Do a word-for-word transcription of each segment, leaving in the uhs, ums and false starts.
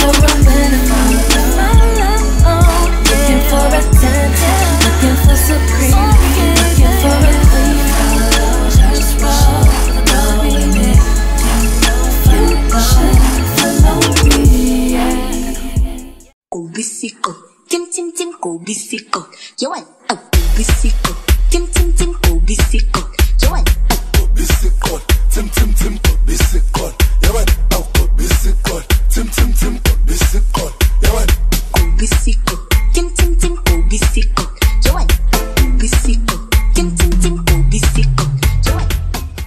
for romance, looking for attention, looking for supreme, looking for a queen. Just roll, follow me, follow me. Go bisico, tim tim tim go bisico. You want a go bisico, tim tim tim go bisico. You want a go bisico, tim tim tim go bisico. You want a go bisico, tim tim tim go bisico. You want go bisico, tim tim tim go bisico. You want a go bisico, tim tim tim go bisico. You want.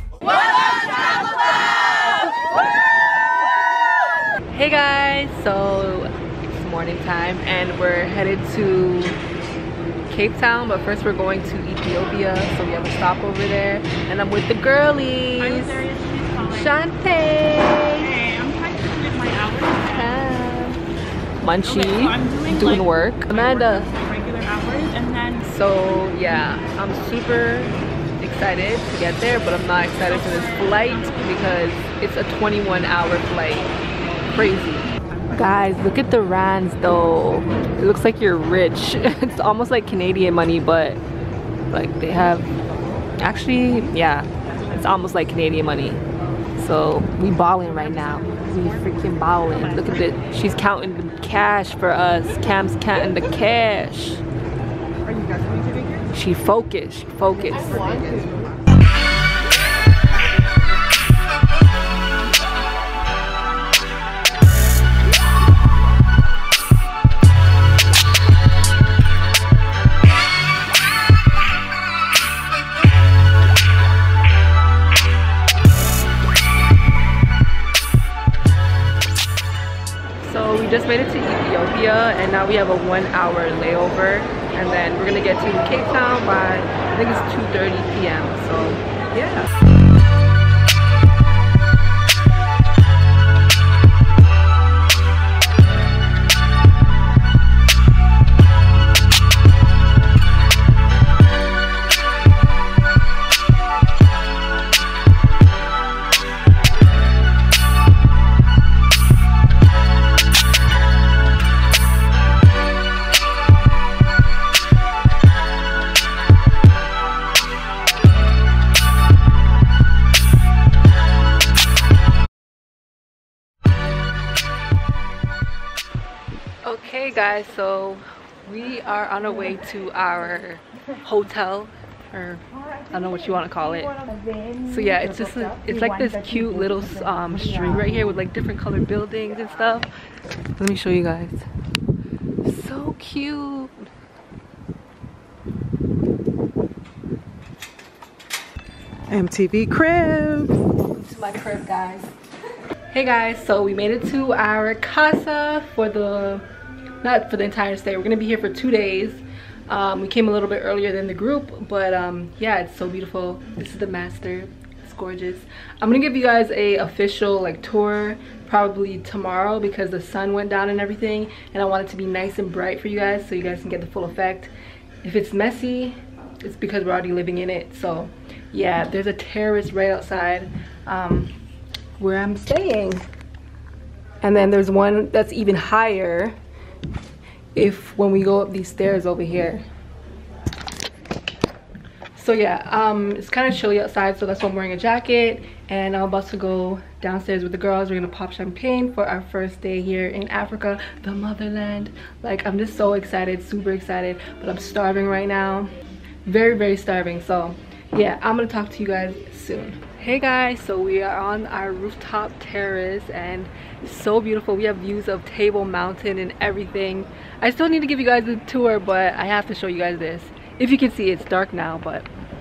Hey guys, so it's morning time and we're headed to Cape Town, but first we're going to Ethiopia, so we have a stop over there, and I'm with the girlies. I'm seriously calling. Shante. Hey, I'm trying to submit my hours. Hi. Munchie, Okay, so I'm doing, doing like, work. Amanda. My regular hours, and then So yeah, I'm super excited to get there, but I'm not excited for this flight because it's a twenty-one hour flight. Crazy. Guys, look at the rands though. It looks like you're rich. It's almost like Canadian money, but like they have, actually, yeah, it's almost like Canadian money. So we balling right now. We freaking balling. Look at it. She's counting the cash for us. Cam's counting the cash. She focused. She focused. So we just made it to Ethiopia and now we have a one hour layover, and then we're gonna get to Cape Town by, I think it's two thirty p m So yeah. Okay guys, so we are on our way to our hotel, or I don't know what you want to call it. So yeah, it's just a, it's like this cute little um, street right here with like different colored buildings and stuff. Let me show you guys. So cute. M T V crib. Welcome to my crib, guys. Hey guys, so we made it to our casa for the, not for the entire stay. We're gonna be here for two days. Um, we came a little bit earlier than the group, but um, yeah, it's so beautiful. This is the master. It's gorgeous. I'm gonna give you guys a official like tour probably tomorrow because the sun went down and everything, and I want it to be nice and bright for you guys so you guys can get the full effect. If it's messy, it's because we're already living in it. So yeah, there's a terrace right outside um, where I'm staying, and then there's one that's even higher if when we go up these stairs over here. So yeah, um it's kind of chilly outside, so that's why I'm wearing a jacket, and I'm about to go downstairs with the girls. We're gonna pop champagne for our first day here in Africa, the motherland. Like, I'm just so excited, super excited, but I'm starving right now, very very starving. So yeah, I'm gonna talk to you guys soon. Hey guys, so we are on our rooftop terrace and it's so beautiful. We have views of Table Mountain and everything. I still need to give you guys a tour, but I have to show you guys this. If you can see, it's dark now, but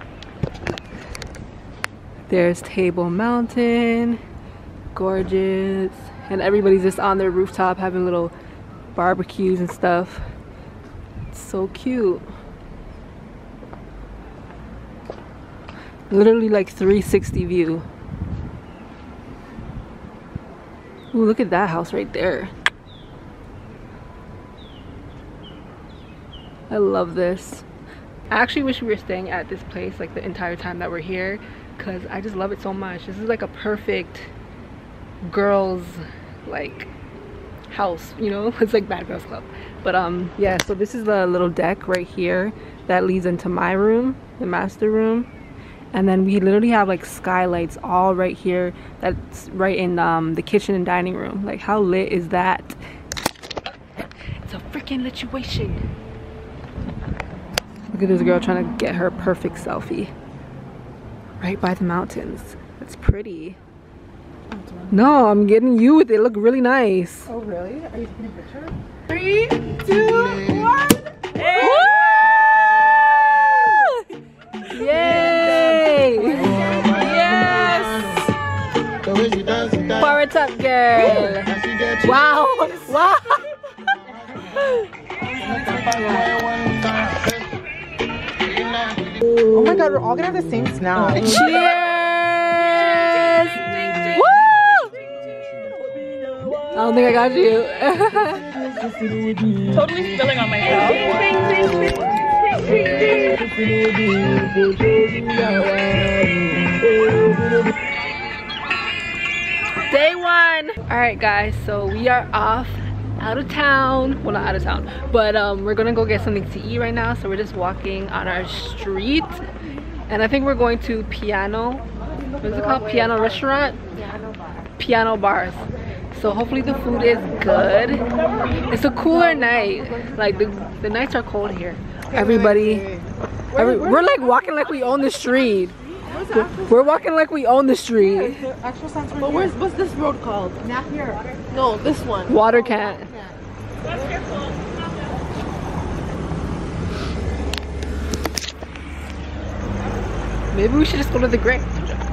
there's Table Mountain, gorgeous, and everybody's just on their rooftop having little barbecues and stuff. It's so cute. Literally like three sixty view. Ooh, look at that house right there. I love this. I actually wish we were staying at this place like the entire time that we're here, because I just love it so much. This is like a perfect girls like house, you know. It's like Bad Girls Club. But um yeah, so this is the little deck right here that leads into my room, the master room. And then we literally have like skylights all right here that's right in um the kitchen and dining room. Like, how lit is that? It's a freaking situation. Look at this girl trying to get her perfect selfie right by the mountains. That's pretty. No, I'm getting you with it. Look really nice. Oh, really? Are you taking a picture? Three, two, one. Hey. Yay! Yes! Power it up, girl. Wow! Wow! Oh my god, we're all gonna have the same snap. Cheers! Woo! I don't think I got you. Totally spilling on myself. Day one. All right, guys, so we are off out of town. Well, not out of town, but um we're gonna go get something to eat right now. So we're just walking on our street, and I think we're going to Piano, what is it called? Piano restaurant? Piano bars. So hopefully the food is good. It's a cooler night. Like the, the nights are cold here. Everybody, every, we're like walking like we own the street. We're, we're walking like we own the street. But where's what's this road called? Not here. No, this one. Water can't. Maybe we should just go to the Gray.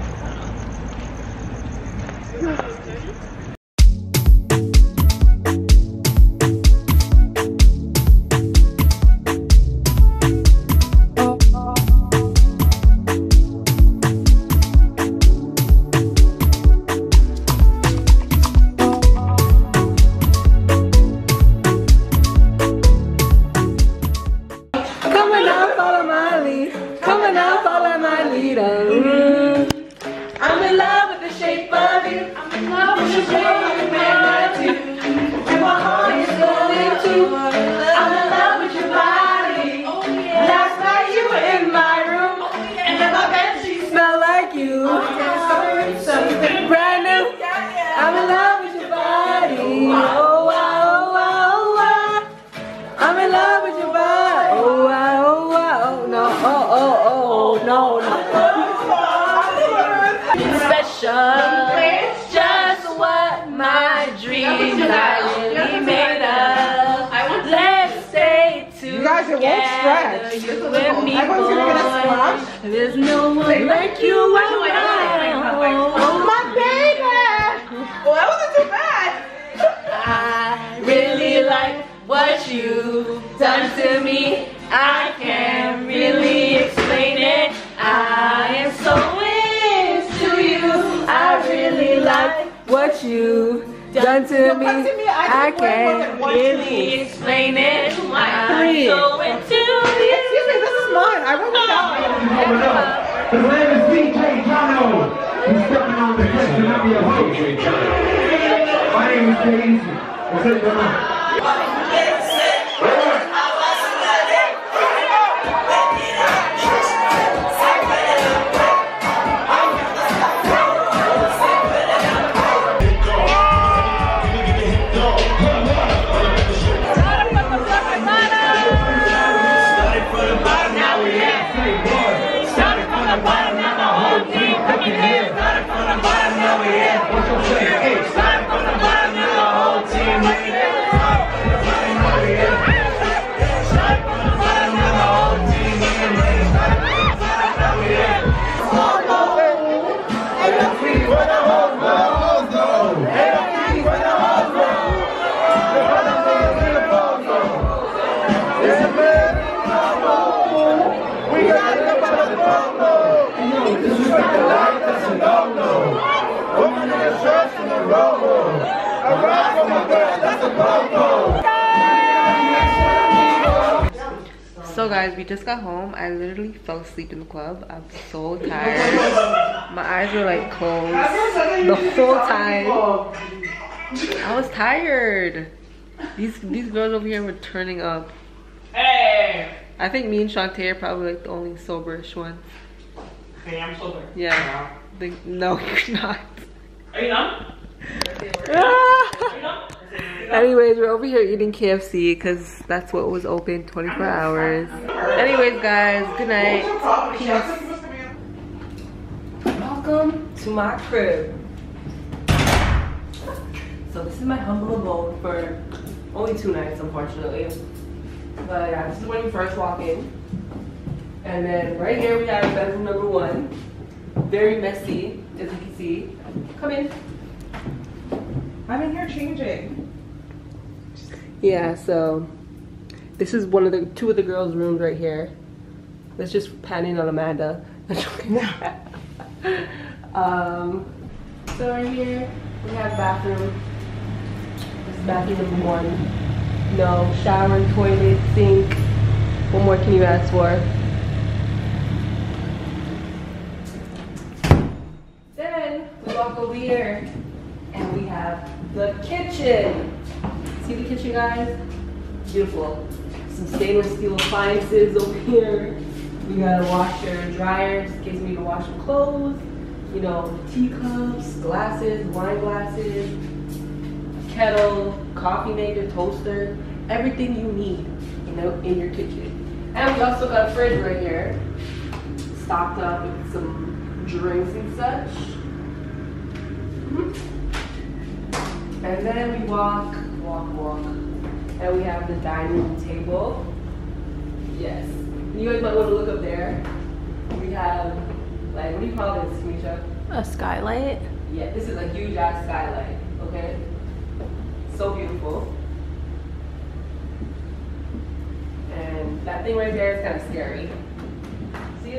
Just what my dreams are really made of. Let's stay together. You guys, it won't stretch. You and me, Everyone's gonna get a boy. splash. There's no one like you around. Oh my baby! Well, that wasn't too bad. I really like what you've done to me. I can't really explain it. I am so into you. I really like what you've done to me. I can't really explain it. I'm so into you. Excuse me, this is mine. I wrote this down. The name is D J Jono. He's stepping on the deck to not be a host. My name is Jay Easy. What's it going on? So guys, we just got home. I literally fell asleep in the club. I'm so tired. My eyes were like closed the whole time. I was tired. These these girls over here were turning up. Hey! I think me and Shantae are probably like the only soberish ones. Hey, I'm sober. Yeah. I think, no, you're not. Are you not? Anyways, we're over here eating K F C because that's what was open twenty-four hours. Anyways, guys, good night. Peace. Welcome to my crib. So this is my humble abode for only two nights, unfortunately. But yeah, this is when you first walk in. And then right here we have bedroom number one. Very messy, as you can see. Come in. I'm in here changing. Yeah, so this is one of the two of the girls' rooms right here. Let's just pan in on Amanda. um, so right here we have bathroom. This is bathroom number one. No shower, toilet, sink. What more can you ask for? Then we walk over here and we have the kitchen. See the kitchen, guys? Beautiful. Some stainless steel appliances over here. We got a washer and dryer in case we need to wash some clothes. You know, teacups, glasses, wine glasses, kettle, coffee maker, toaster, everything you need, you know, in your kitchen. And we also got a fridge right here, stocked up with some drinks and such. Mm-hmm. And then we walk, walk, walk, and we have the dining room table. Yes. You guys might want to look up there. We have, like, what do you call this, Misha? A skylight? Yeah, this is a huge ass skylight, okay? So beautiful. And that thing right there is kind of scary. See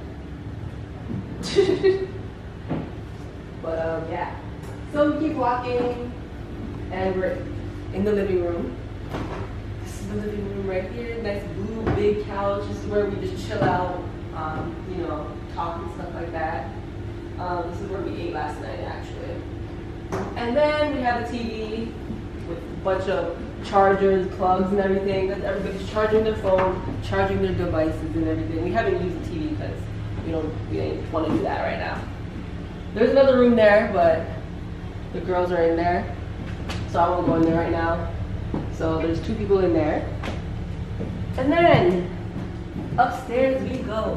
it? But um, yeah. So we keep walking, and we're in the living room. This is the living room right here. Nice blue big couch. This is where we just chill out, um, you know, talk and stuff like that. Um, this is where we ate last night, actually. And then we have a T V with a bunch of chargers, plugs, and everything. Everybody's charging their phone, charging their devices, and everything. We haven't used the T V because we don't we didn't want to do that right now. There's another room there, but the girls are in there, so I won't go in there right now. So there's two people in there. And then upstairs we go.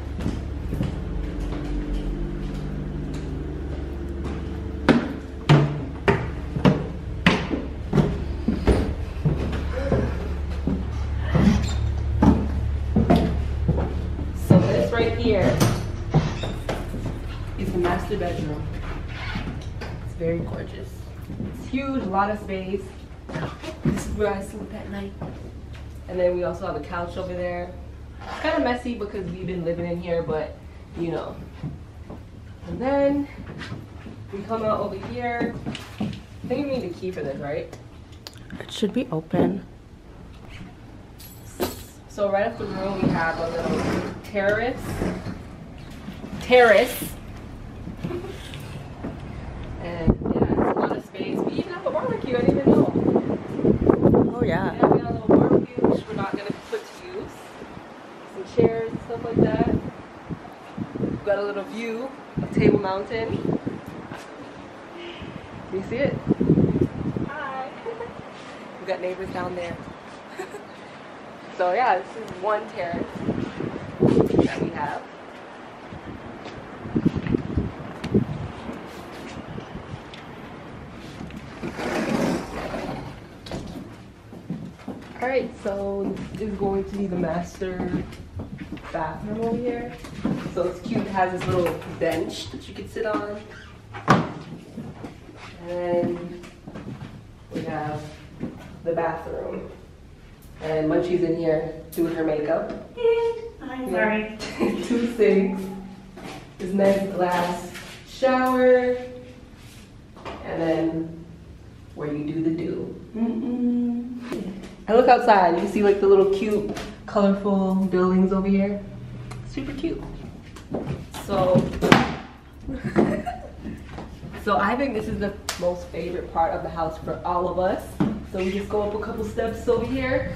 So this right here is the master bedroom. It's very gorgeous. It's huge, a lot of space. This is where I sleep at night. And then we also have a couch over there. It's kind of messy because we've been living in here, but you know. And then we come out over here. I think we need a key for this, right? It should be open. So right up the room we have a little terrace. Terrace. And yeah, it's a lot of space. We even have a barbecue, I didn't even know. Oh yeah. Yeah, we got a little barbecue, which we're not gonna put to use. Some chairs and stuff like that. We've got a little view of Table Mountain. Do you see it? Hi. We've got neighbors down there. So yeah, this is one terrace that we have. Alright, so this is going to be the master bathroom over here. So it's cute, it has this little bench that you can sit on. And we have the bathroom. And Munchie's in here doing her makeup. I'm sorry. Two sinks. This nice glass shower. And then where you do the do. Mm-mm. I look outside, you see like the little cute, colorful buildings over here. Super cute. So, So I think this is the most favorite part of the house for all of us. So we just go up a couple steps over here.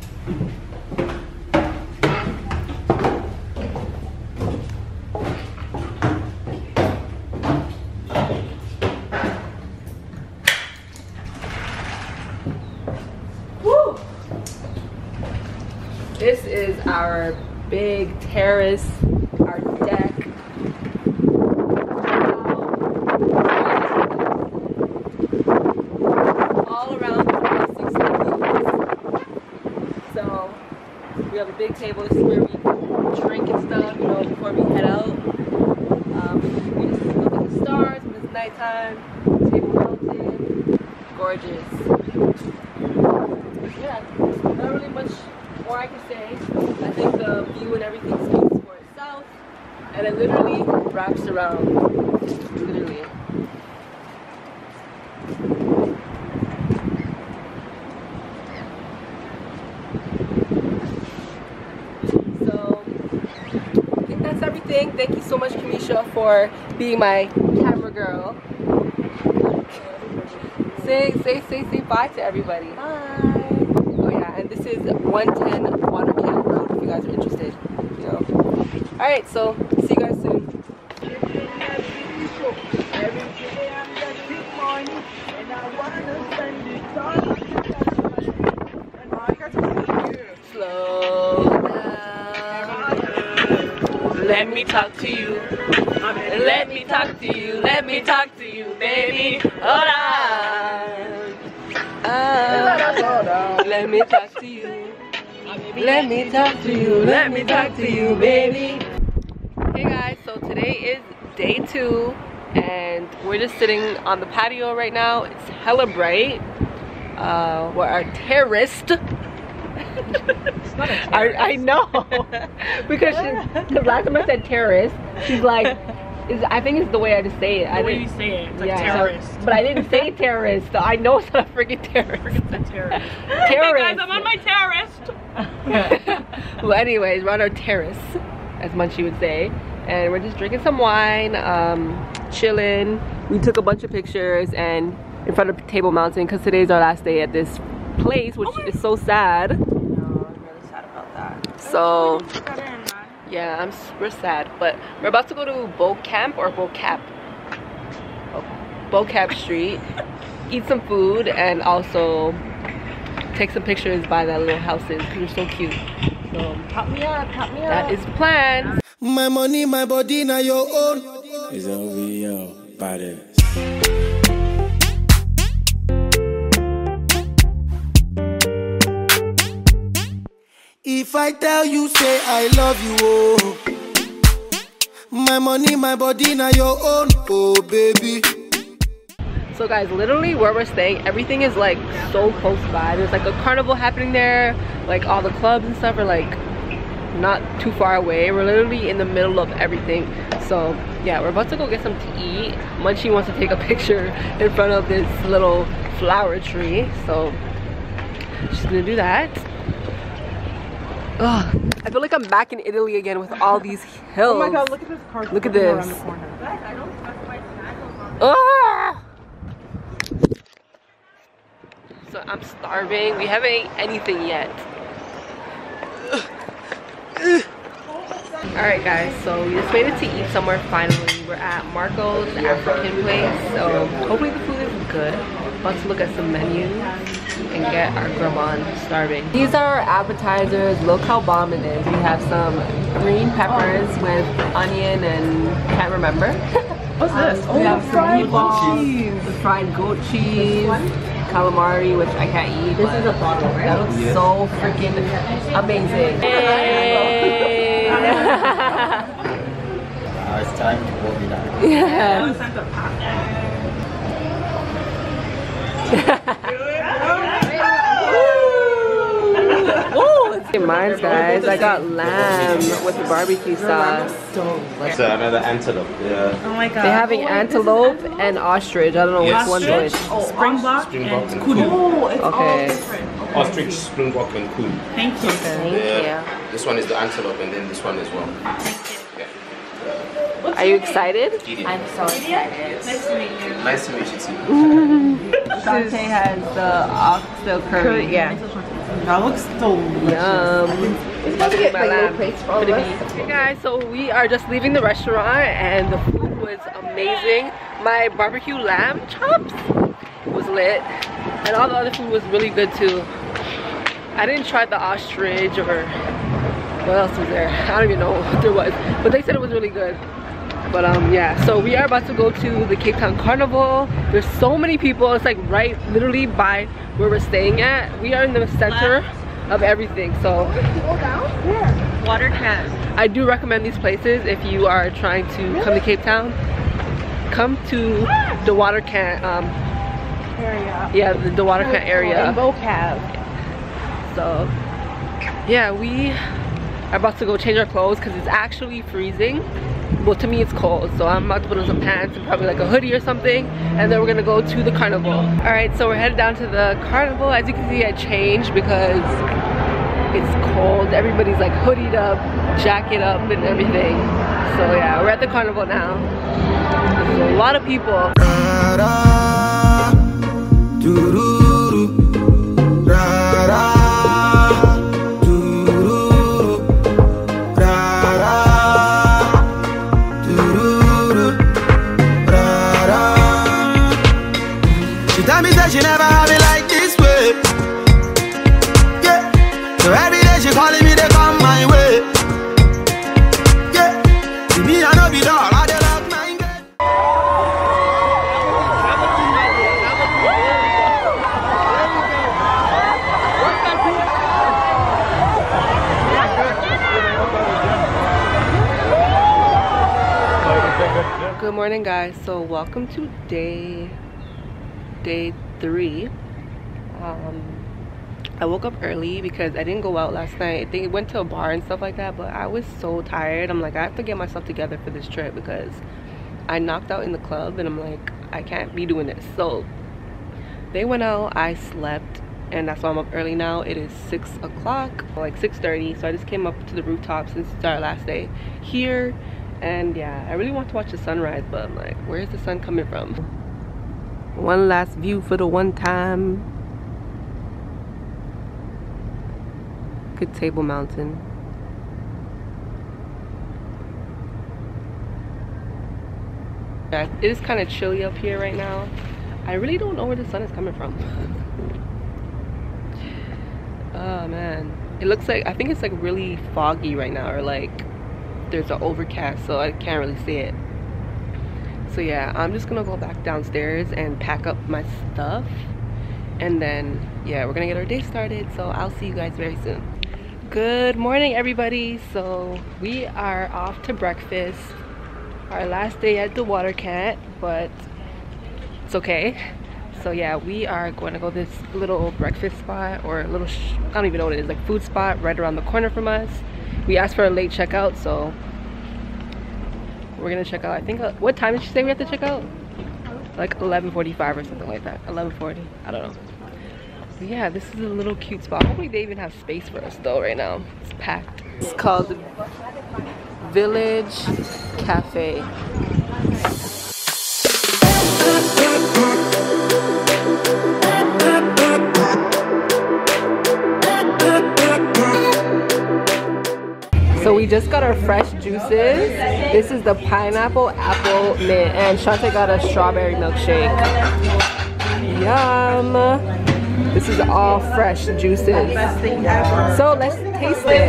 Woo! This is our big terrace, our deck. We have a big table. This is where we drink and stuff, you know, before we head out. Um, we just look at the stars when it's nighttime. Table mountain. Gorgeous. Yeah, not really much more I can say. I think the view and everything speaks for itself. And it literally wraps around. Literally. Thank you so much, Kamisha, for being my camera girl. Say, say, say, say bye to everybody. Bye. Oh yeah, and this is one ten Watercamp Road if you guys are interested. You know. All right, so see you guys soon. Slow down. Let me talk to you. Let me talk to you. Let me talk to you, baby. Hold on. Uh, let me talk to you. Let me talk to you. Let me talk to you, baby. Hey guys, so today is day two, and we're just sitting on the patio right now. It's hella bright. Uh, we're our terraced. It's not a terrace. I, I know because because last time I said terrace, she's like, is I think it's the way I just say it. The I way didn't- you say it, it's like yeah, terrorist. so- but I didn't say terrorist, so I know it's not a freaking terrorist. It's a terrorist. Terrorist. Hey guys, I'm on my terrorist. Well, anyways, we're on our terrace, as Munchie would say, and we're just drinking some wine, um, chilling. We took a bunch of pictures and in front of Table Mountain because today's our last day at this place, which is so sad. No, I'm really sad about that. So yeah, I'm super sad, but we're about to go to Bo Camp or Bo Cap, Bo Cap Street, eat some food, and also take some pictures by that little houses because they're so cute. So Pop me up, pop me up. that is the plan. My money, my body, now your own. It's O V O, body. If I tell you, say I love you, oh. My money, my body, now your own, oh baby. So guys, literally where we're staying, everything is like so close by. There's like a carnival happening there, like all the clubs and stuff are like not too far away. We're literally in the middle of everything. So yeah, we're about to go get some to eat. Munchie wants to take a picture in front of this little flower tree, so she's gonna do that. Ugh, I feel like I'm back in Italy again with all these hills. Oh my god, look at this car. Look at around this. the corner. Ah! So I'm starving. We haven't ate anything yet. Alright guys, so we just made it to eat somewhere finally. We're at Marco's African place, so hopefully the food is good. About to look at some menus and get our grub on. Starving. These are our appetizers. Look how bomb it is. We have some green peppers with onion and can't remember. What's this? We have some fried meatballs, cheese. the fried goat cheese, calamari, which I can't eat. This is a bottle, right? That looks Yeah. so freaking amazing. Hey. Now it's time to walk it out. Yeah. It's time to pop. Mine's guys, I got lamb with the barbecue sauce. It's another antelope. Yeah. Oh my god. They're having antelope and ostrich. I don't know Yes. which one's which. Springbok, Springbok and and kudu. kudu. Okay. Ostrich, springbok, and coon. Thank you. Thank Yeah. This one is the antelope, and then this one as well. you. I Are you excited? I'm so excited. Nice to meet you. Nice to meet you too. Shante has the oxtail curry. Yeah. That looks delicious. Yum. It's supposed to get like little plates for all of us. Hey guys, so we are just leaving the restaurant and the food was amazing. My barbecue lamb chops was lit and all the other food was really good too. I didn't try the ostrich or what else was there. I don't even know what there was, but they said it was really good. But um yeah, so we are about to go to the Cape Town Carnival. There's so many people. It's like right literally by where we're staying at. We are in the center of everything. So Yeah. Water can. I do recommend these places if you are trying to come to Cape Town. Come to the water can um Area. yeah, the, the water can area. Rainbow Cave. So yeah, we are about to go change our clothes because it's actually freezing. Well, to me it's cold, so I'm about to put on some pants and probably like a hoodie or something, and then we're gonna go to the carnival. All right, so we're headed down to the carnival. As you can see, I changed because it's cold. Everybody's like hoodied up, jacket up and everything. So yeah, we're at the carnival now. There's a lot of people. She never have it like this way. Yeah. So every day she calling me to come my way. Yeah. To me I know be dog. I dey love my girl. Good morning, guys. So welcome to day day three. um I woke up early because I didn't go out last night. I think I went to a bar and stuff like that, but I was so tired. I'm like, I have to get myself together for this trip because I knocked out in the club and I'm like, I can't be doing this. So they went out, I slept, and that's why I'm up early now. It is six o'clock, like six thirty. So I just came up to the rooftop since it's our last day here. And yeah, I really want to watch the sunrise, but I'm like, where's the sun coming from? One last view for the one time. Good Table Mountain. Yeah, it is kind of chilly up here right now. I really don't know where the sun is coming from. Oh man, it looks like, I think it's like really foggy right now, or like there's an overcast, so I can't really see it. So yeah, I'm just gonna go back downstairs and pack up my stuff, and then yeah, we're gonna get our day started. So I'll see you guys very soon. Good morning, everybody. So we are off to breakfast. Our last day at the Water Cat, but it's okay. So yeah, we are going to go to this little breakfast spot, or a little sh I don't even know what it is, like food spot right around the corner from us. We asked for a late checkout, so we're gonna check out. I think, uh, what time did she say we have to check out? Like eleven forty-five or something like that. eleven forty, I don't know. But yeah, this is a little cute spot. Hopefully they even have space for us though right now. It's packed. It's called Village Cafe. So we just got our fresh juices. This is the pineapple, apple, mint, and Shante got a strawberry milkshake. Yum! This is all fresh juices. So let's taste it.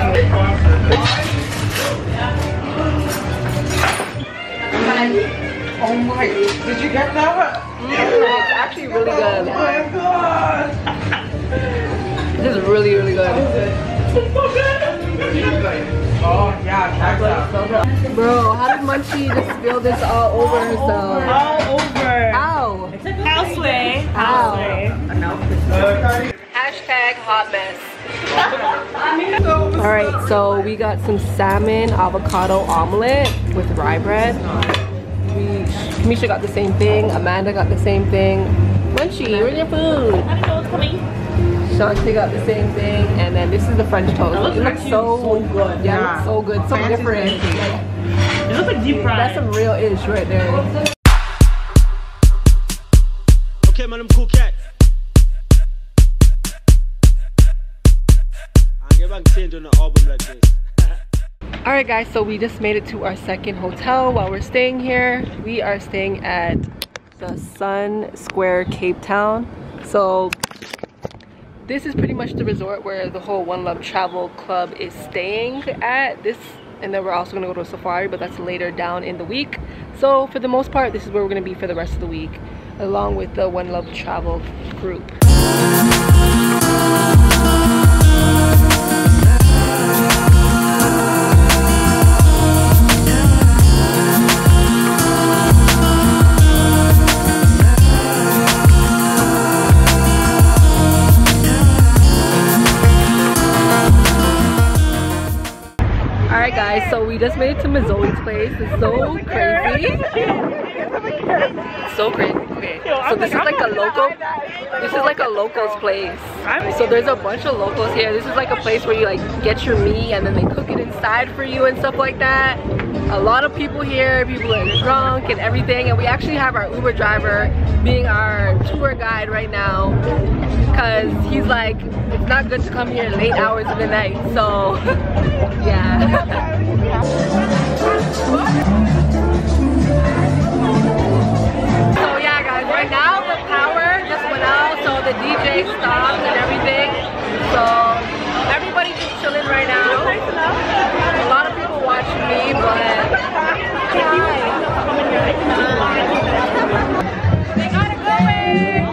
Oh my, did you get that? Mm, it's actually really good. Oh my god! This is really, really good. Oh yeah, check that. Bro, how did Munchie just spill this all over herself? All over. How? Houseway. How? Hashtag hot mess. Alright, so we got some salmon avocado omelet with rye bread. We, Kamisha got the same thing. Amanda got the same thing. Munchie, where's your food? I don't know what's coming. Shantae got the same thing, and then this is the French toast. It looks so, so good. Yeah, yeah, it looks so good, so Fancy different. Like, it looks like deep fried. That's some real ish right there. Okay, man, I'm cool cat. I'm gonna change on the album like this. Alright guys, so we just made it to our second hotel while we're staying here. We are staying at the Sun Square Cape Town. So this is pretty much the resort where the whole One Love Travel Club is staying at. This, and then we're also gonna go to a safari, but that's later down in the week. So for the most part, this is where we're gonna be for the rest of the week, along with the One Love Travel group. Alright guys, so we just made it to Mazzoli's place. It's so crazy. It's so crazy. Okay, so this is like a local, this is like a locals place. So there's a bunch of locals here. This is like a place where you like get your meat and then they cook it inside for you and stuff like that. A lot of people here, people are drunk and everything, and we actually have our Uber driver being our tour guide right now because he's like, it's not good to come here late hours of the night, so yeah. So yeah guys, right now the power just went out, so the D J stopped and everything, so everybody's just chilling right now. A lot of people watching me, but they got it going.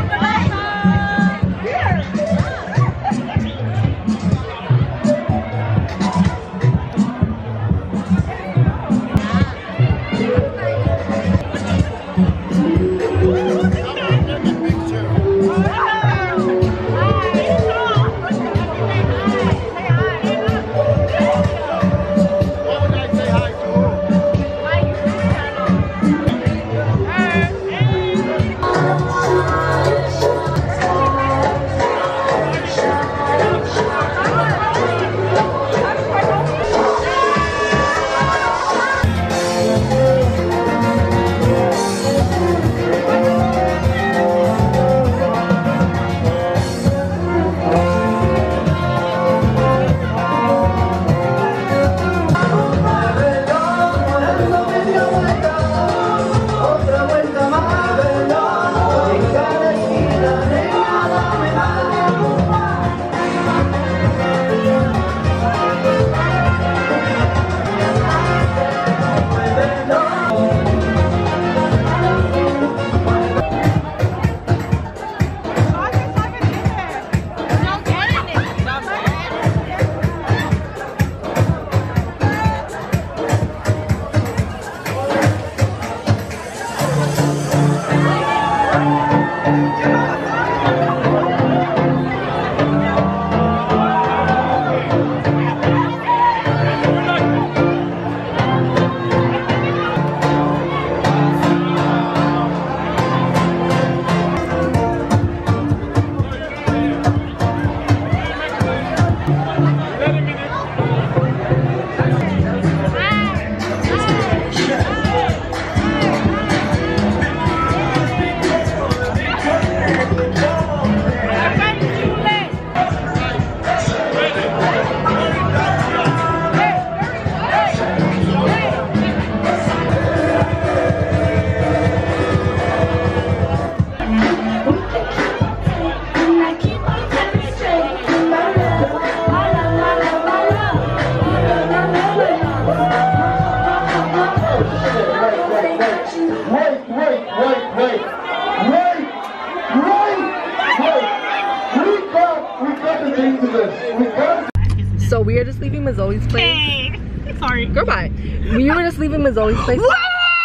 So we are just leaving Mazzoli's place. Hey. Sorry. Girl, bye. We were just leaving Mazzoli's place. Whoa!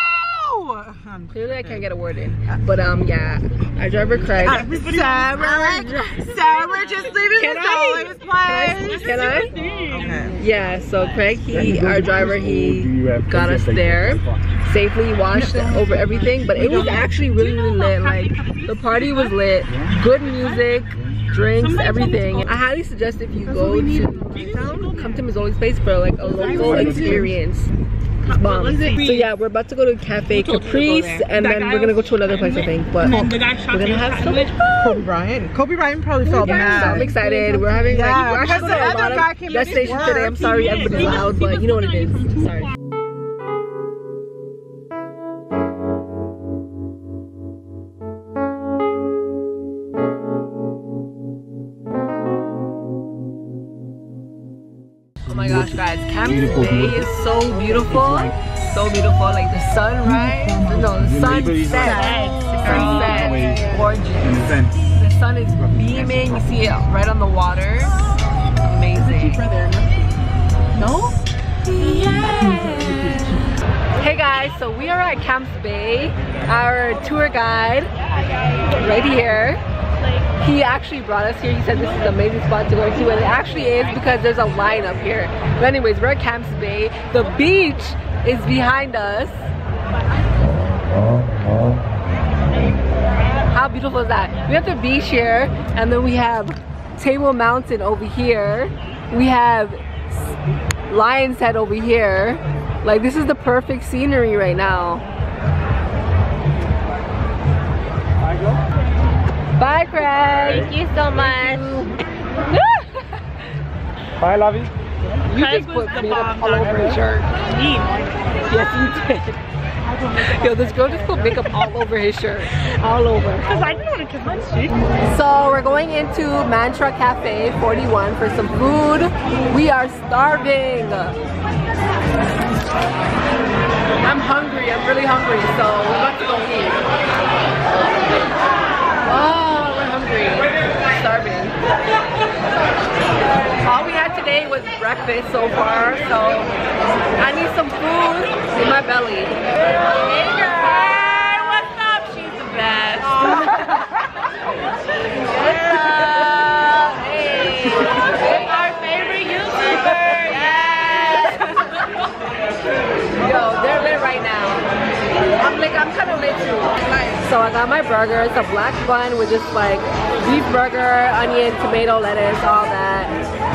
Clearly I can't get a word in. But um yeah, our driver Craig. Uh, Sarah, Sarah, we're just leaving Mazzoli's place. Can I? Can I? Okay. Yeah, so Craig, he, our driver, he got us there. Safely watched over everything, but it was actually really, really lit. Like, the party was lit, good music, drinks, everything. I highly suggest if you go to Cape Town, come to Mazzoli's place for like a local experience. Bomb. So yeah, we're about to go to Cafe Caprice, and then we're gonna go to another place, I think. But we're gonna have so much fun. Kobe Bryant. Kobe Bryant probably felt Yeah, mad. so I'm excited. We're having like Yeah, we're actually because going to a the lot other guy came of to destinations work. today. I'm sorry, everybody's loud, but you know what it is. Sorry. Oh my gosh, guys, Camps Bay is so beautiful, so beautiful. Like the sunrise, no, the sunset, sunset, gorgeous. The sun is beaming. You see it right on the water. Amazing. No? Hey guys, so we are at Camps Bay. Our tour guide, right here. He actually brought us here. He said this is an amazing spot to go to, and it actually is because there's a line up here. But anyways, we're at Camps Bay. The beach is behind us. How beautiful is that? We have the beach here, and then we have Table Mountain over here. We have Lion's Head over here. Like, this is the perfect scenery right now. Bye, Craig. Thank you so much. Bye, Lovey. You just put makeup all over his shirt. Yes, you did. Yo, this girl just put makeup all over his shirt. All over. Because I didn't want to kiss my cheek. So we're going into Mantra Cafe forty-one for some food. We are starving. I'm hungry. I'm really hungry. So we're about to go eat. Oh, we're hungry. Starving. All we had today was breakfast so far, so I need some food in my belly. Hey girl, what's up? She's the best. What's up? Hey, it's our favorite YouTuber. Yes. Yo, they're lit right now. I'm like, I'm kind of lit too. So I got my burger. It's a black bun with just like beef burger, onion, tomato, lettuce, all that.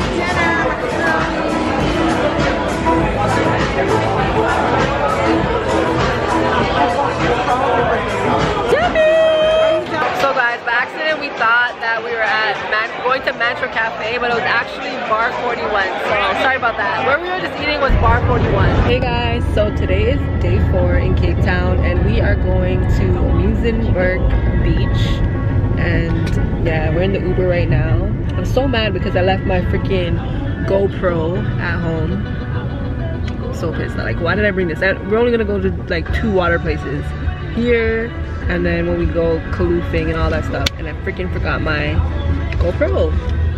So guys, by accident we thought that we were at Man going to Mantra Cafe, but it was actually Bar forty-one. So sorry about that. Where we were just eating was Bar forty-one. Hey guys, so today is day four in Cape Town, and we are going to Muizenberg Beach. And yeah, we're in the Uber right now. I'm so mad because I left my freaking GoPro at home. I'm so pissed. Like, why did I bring this? We're only gonna go to like two water places here, and then when we go canoeing and all that stuff, and I freaking forgot my GoPro.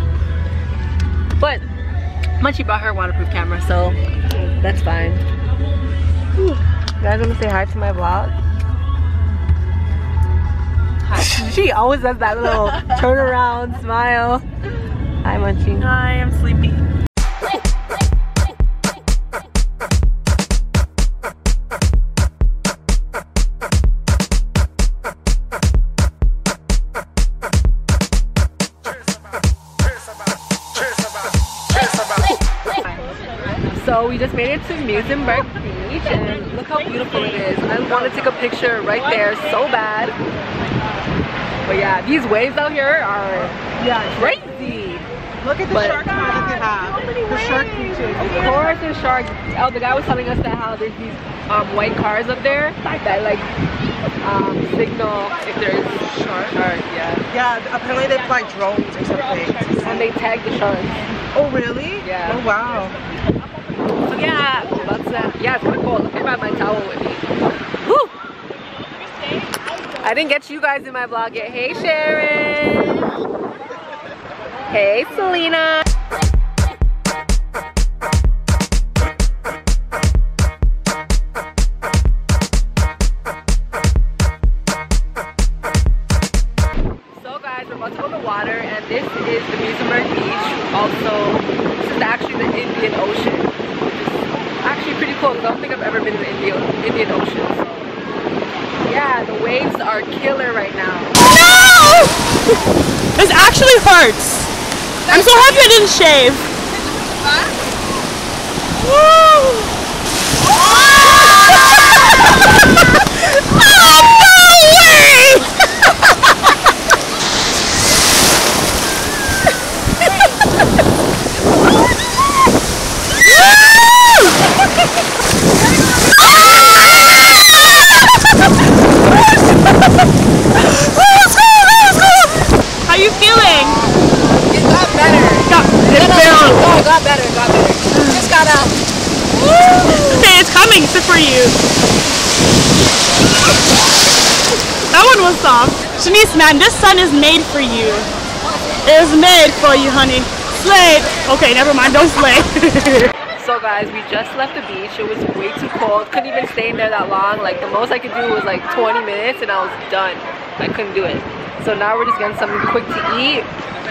But Munchie brought her waterproof camera, so that's fine. Whew. You guys wanna say hi to my vlog? Hi. She always does that little turn around smile. Hi, Munchie. Hi, I'm sleepy. So we just made it to Muizenberg Beach, and look how beautiful it is. I want to take a picture right there so bad. But yeah, these waves out here are yeah crazy. Look at the But- shark that they have. The shark beaches. Of course there's sharks. Oh, the guy was telling us that how there's these um, white cars up there that like um, signal if there's sharks. Shark, yeah. Yeah, apparently they fly drones or something. And they tag the sharks. Oh really? Yeah. Oh wow. So yeah, that's that. Yeah, it's kind of cool. Look, I brought my towel with me. Whew. I didn't get you guys in my vlog yet. Hey Sharon. Hey Selena. So guys, we're about to go to the water, and this is the Muizenberg Beach. Also, this is actually the Indian Ocean. Actually pretty cool because I don't think I've ever been in the Indian, Indian Ocean. So yeah, the waves are killer right now. No! This actually hurts. I'm so happy I didn't shave. Woo! How you feeling? It got better. Got, it no, no, felt. no, no, it got better, it got better. Just got out. Okay, it's coming. Sit for you. That one was soft. Shanice, man, this sun is made for you. It is made for you, honey. Slay. Okay, never mind. Don't slay. So guys, we just left the beach. It was way too cold. Couldn't even stay in there that long. Like the most I could do was like twenty minutes and I was done. I couldn't do it. So now we're just getting something quick to eat.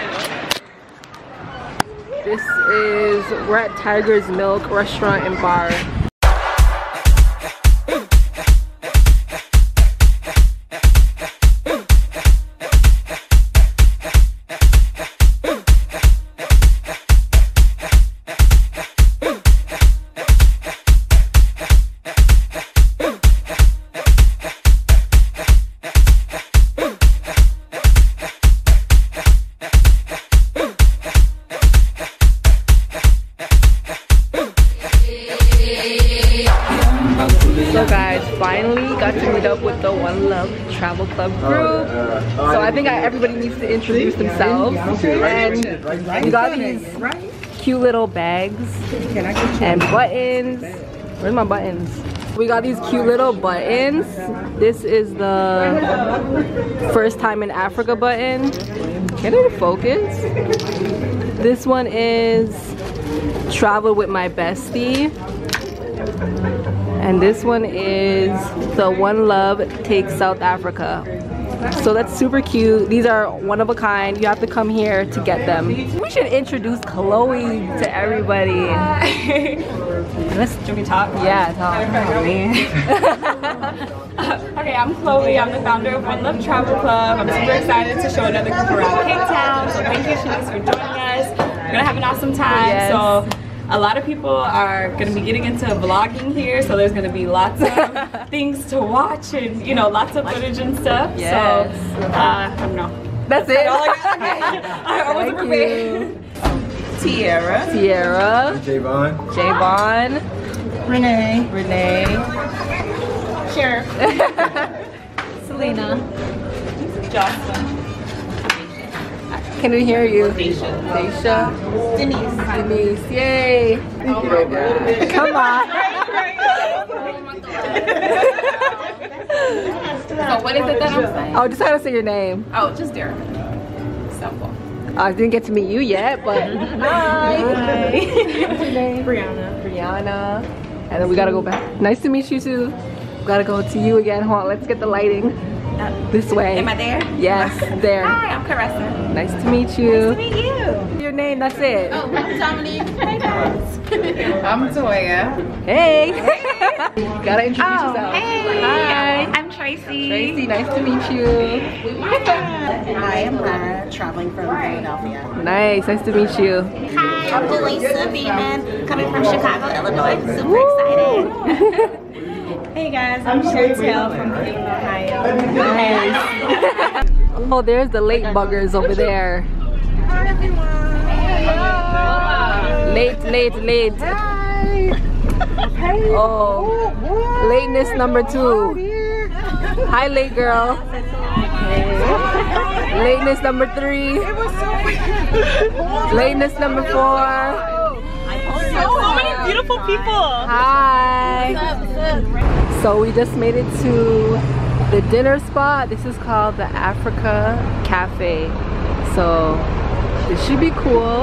This is, we're at Tiger's Milk Restaurant and Bar. So guys, finally got to meet up with the One Love Travel Club group. So I think I, everybody needs to introduce themselves. And we got these cute little bags and buttons. Where's my buttons? We got these cute little buttons. This is the first time in Africa button. Can it focus? This one is travel with my bestie. And this one is the One Love Take South Africa. So that's super cute. These are one of a kind. You have to come here to get them. We should introduce Chloe to everybody. Let's Do we talk? Yeah, talk. Oh, man. Okay, I'm Chloe. I'm the founder of One Love Travel Club. I'm super excited to show another group around Cape Town. So thank you, Shanice, for joining us. We're gonna have an awesome time. Yes. So a lot of people are going to be getting into vlogging here, so there's going to be lots of things to watch and, you know, lots of footage and stuff. Yes. So, uh, I don't know. That's it. All I, I, I wasn't prepared. Tierra. Tierra. Javon. Javon. Renee. Renee. Sure. Selena. Jocelyn. Can we hear you? Deisha. Denise. Denise. Yay. Come on. So what is it that I'm saying? Oh, just how to say your name. Oh, just Derek. Simple. I didn't get to meet you yet, but hi. Hi. What's your name? Brianna. Brianna. And then we gotta go back. Nice to meet you too. We gotta go to you again. Hold on, let's get the lighting. This way. Am I there? Yes, there. Hi, I'm Caressa. Nice to meet you. Nice to meet you. Your name, that's it. Oh, I'm Dominique. Hey guys. I'm Toya. Hey. Gotta introduce Oh, yourself. hey. Hi. I'm Tracy. Tracy, nice to meet you. Hi, I'm Lara, traveling from Philadelphia. Nice, nice to meet you. Hi, I'm Delisa Beeman, coming from Chicago, Illinois. Super excited. Hey guys, I'm Chantel from Cleveland, Ohio. Nice. Oh, there's the late buggers over there. Hi, everyone. Late, late, late. Hey. Oh, lateness number two. Hi, late girl. Lateness number three. Lateness number four. So many beautiful people. Hi. So we just made it to the dinner spot. This is called the Africa Cafe. So this should be cool.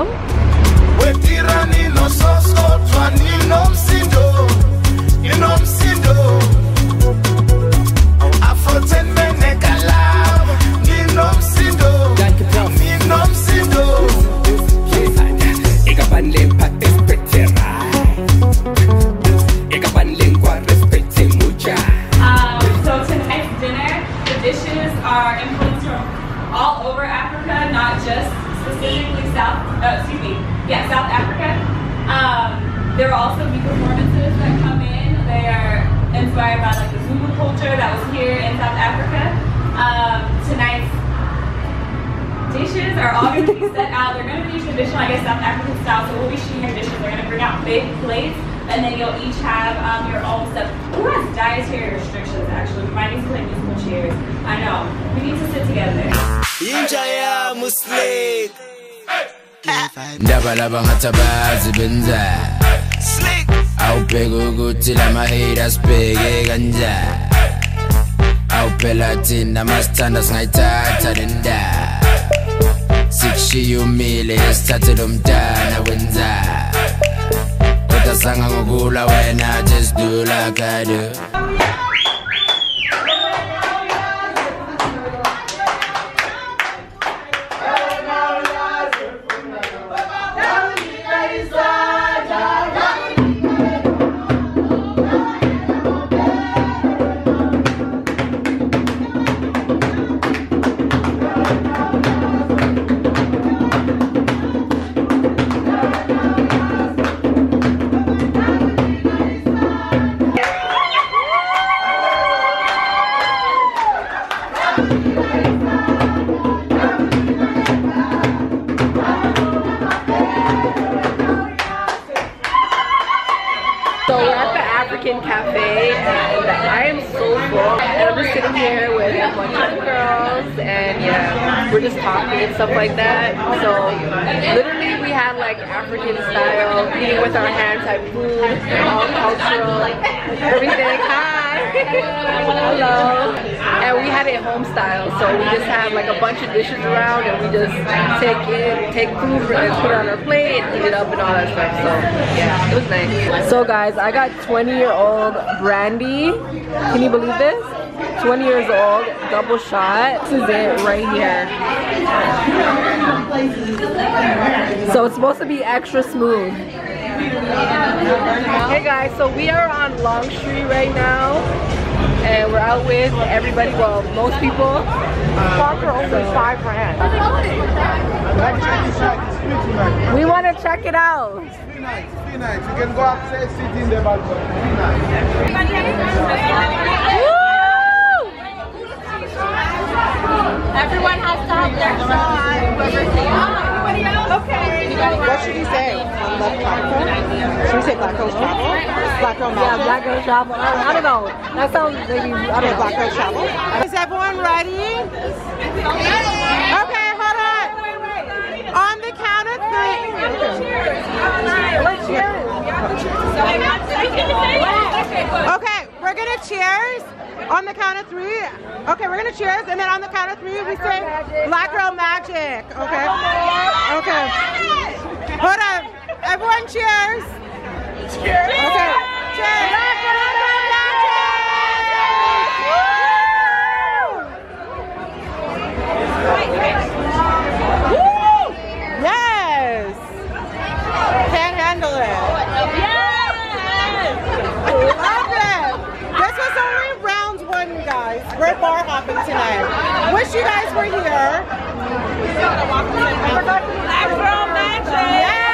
Um, so tonight's dinner, the dishes are influenced from all over Africa. uh, excuse me, yeah, South Africa. Um, there will also be performances that come in. They are inspired by like the Zulu culture that was here in South Africa. Um, tonight's dishes are all going to be set out. They're going to be traditional, I guess, South African style. So we'll be sharing dishes. They're going to bring out big plates, and then you'll each have um, your own stuff. Who has dietary restrictions? Actually, we might need to play musical chairs. I know. We need to sit together. Ndabalaba ngatabazi benza awubheka ukuthi lama haters bheke kanjani awuphela thina masithanda singayithatha le ndaba sikushiya umile sithathe lo mntana wenza kodwa sanga ngokula wena just do like I do. Cafe, and I am so full, and I'm just sitting here with a bunch of girls, and yeah, we're just talking and stuff like that. So literally we had like African style eating with our hands type food, all cultural, everything. Hi, hello. And we had it home style, so we just have like a bunch of dishes around, and we just take it, take food and put it on our plate and eat it up and all that stuff. So yeah, it was nice. So guys, I got twenty year old brandy. Can you believe this? twenty years old, double shot. This is it right here. So it's supposed to be extra smooth. Hey guys, so we are on Long Street right now, and we're out with everybody, well, most people. Park for only five grand. We want to check it out. It's three nights, it's three nights. You can go upstairs, sit in the balcony. Three nights. Everyone has to have their shot. Okay. What should we say on the platform? Should we say Black Girls Travel? Black Girl Magic? Yeah, Black Girls Travel. I, I don't know. That sounds maybe, I don't know. Black Girls Travel? Is everyone ready? Okay, hold on. On the count of three. Okay, we're gonna cheers. On the count of three. Okay, we're gonna cheers, and then on the count of three, we say Black Girl Magic. Okay. Okay. Hold on. Everyone cheers. Cheers. Okay. Cheers. Black Girl Magic. Woo! Yes. Can't handle it. Love it. This was only round one, guys. We're bar hopping tonight. Wish you guys were here. Black Girl Magic. Yes.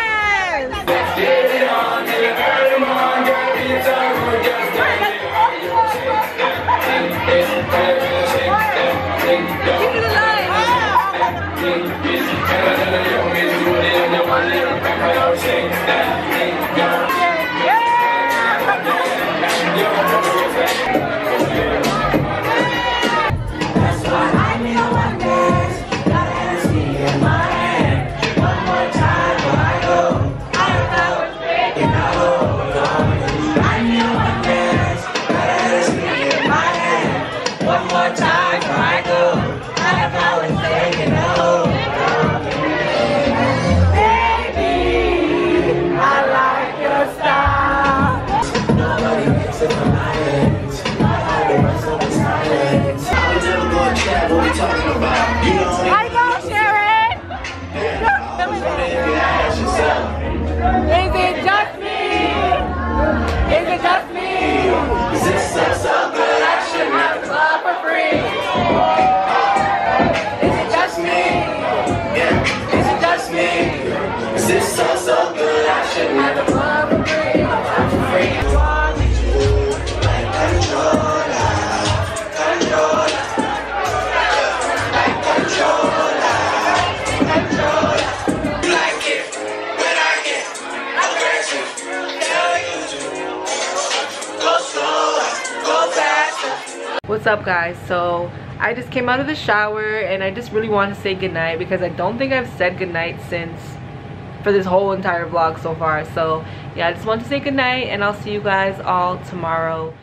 I Cause it's so, so good, I should never bubble free. I'm free. Like controller, controller, like controller, controller. You like it when I get aggressive. Tell you to go slower, go faster. What's up, guys? So I just came out of the shower and I just really want to say goodnight because I don't think I've said goodnight since for this whole entire vlog so far. So yeah, I just want to say goodnight and I'll see you guys all tomorrow.